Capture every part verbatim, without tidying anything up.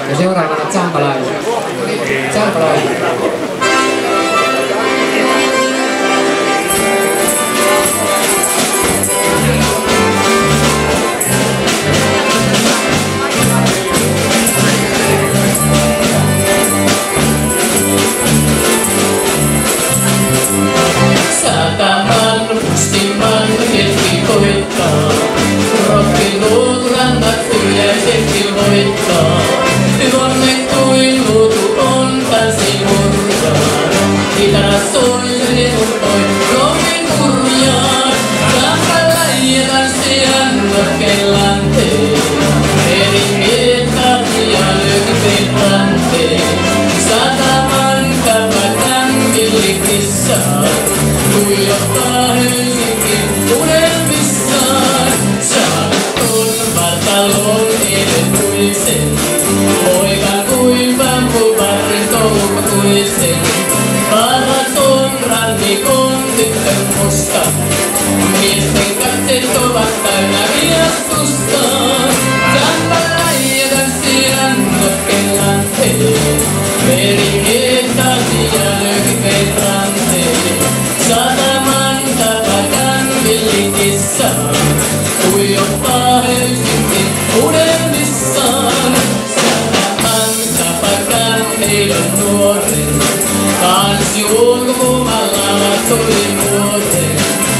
Ja seuraavana Zambalaiset. Zambalaiset. Sataman pustiman hetki koittaa, rohkelut rannat hiljaisesti voittaa. Onnen kuin luutu on tansi murjaan, kitara soi rehutoi rohken murjaan. Zambalai ja tanssijan notkellaan teen, eri miekat ja löytyvät ranteen. Sataman kapakan villikissaan, tuijottaa Helsingin unelmissaan. Saakon vartalon edetuisen, poikan kuin bambuvarren toukotuisen. Parhaat on rannikon tyttön musta, miesten katseet ovat täynnä viastusta. Zambalai ja tanssijan notkellaan teen, merimiekat ja löytyvät ranteen. Sataman kapakan villikissaan, tuijottaa Helsingin unelmissaan. Sataman kapakan heidän nuoren, tanssi ulkomailla tuli muoten.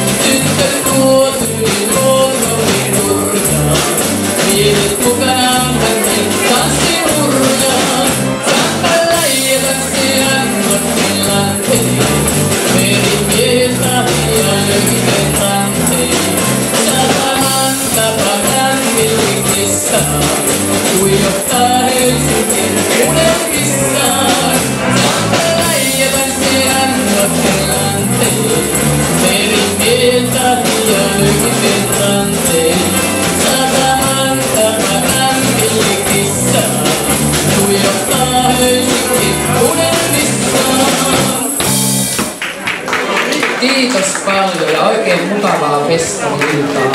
Tyttö tuotui luonnollin nurjaan, miehet mukanaan hänkin tanssi hurjaan. Zambalai ja tanssijan notkellaan teen, merimiehet ja löytyvät ranteen. Sataman kapakan villikissaan, tuijottaa Helsingin unelmissaan. Zambalai ja tanssijan notkellaan teen, merimiehet ja löytyvät ranteen. Sataman kapakan villikissaan, tuijottaa Helsingin unelmissaan. Kiitos paljon ja oikein mukavaa festari-iltaa.